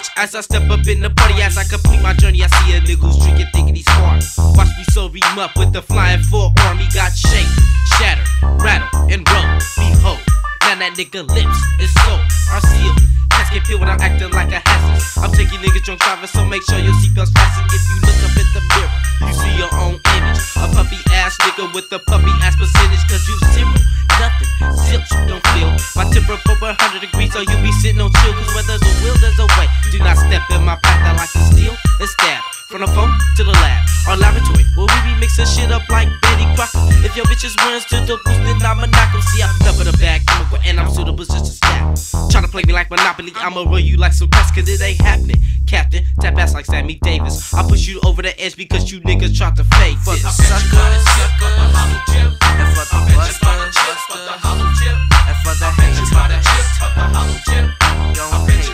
bitch as I step up in the party. As I complete my journey, I see a nigga who's drinking, thinking he's smart. Watch me serve him up with the flying forearm. He got shake, shatter, rattle, and roll. Behold, now that nigga lips is so are sealed. Cats get peeled when I'm acting like a hazard. I'm taking niggas drunk driving, so make sure your seatbelt's fastened. If you look up in the mirror, you see your own image. A puppy ass nigga with a puppy ass percentage. Cause you zero, nothing, zilch, don't feel my temper over 100 degrees, so you be sitting on chill. Cause where there's a will, there's a way. Do not step in my path, I like to steal and stab. From the phone to the lab, our laboratory, where we be mixing shit up like Betty Crocker. If your bitches runs to the boost, then I'ma knock 'em. See, I'm up in the bag, chemical, and I'm suitable just a stab. Tryna play me like Monopoly, I'ma roll you like some cracks, cause it ain't happening. Captain, tap ass like Sammy Davis. I'll push you over the edge because you niggas try to fake For this. the suckers, and for the busters, and for the haters, don't hate.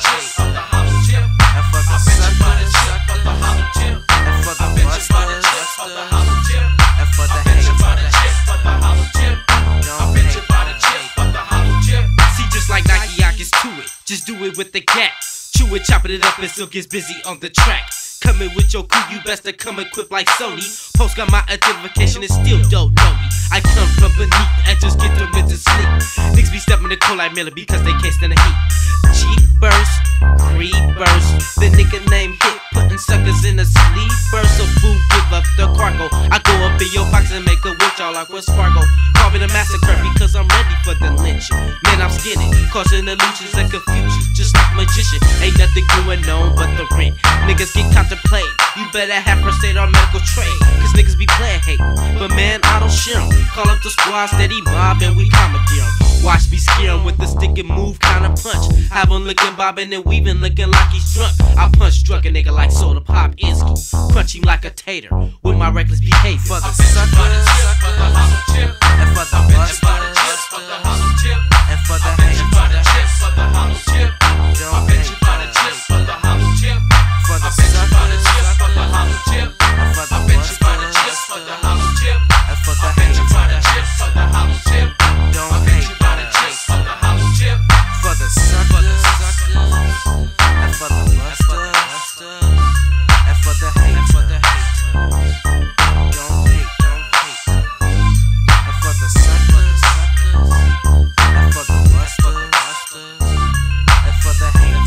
And for the suckers, and for the busters, and for the haters, don't hate. See, just like Nike, I gets to it. Just do it with the cat. Chew it, chopping it up, and still gets busy on the track. Coming with your crew, you best to come equipped like Sony. Post got my identification and still don't know me. I come from beneath and just get them into sleep. Niggas be stepping the cold like Miller because they can't stand the heat. Jeepers, creepers, the nigga named Hit, putting suckers in the sleeper. So fool, give up the cargo. I go up in your box and make a wish, y'all like what's Fargo. Call me the massacre because I'm ready for the lynching. Man, I'm skinny, causing illusions and confusions, just like magician. Ain't nothing going on but the rent. Niggas get contemplated. You better have first aid or medical trade, cause niggas be playing hate. But man, I don't share 'em. Call up the squad, steady mob, and we commandeer 'em. Watch me scare 'em with the stick and move kinda punch. Have 'em looking bobbing and weaving, looking like he's drunk. I punch drunk a nigga like Soda Pop Insky. Punch him like a tater with my reckless behavior. For the suckers, and for the busters, and for the haters, don't hate. For the suckers, and for the busters, and for the haters, don't hate. For the suckers, and for the busters, and for the haters, don't hate. And for the suckers, and for the busters, and for the haters.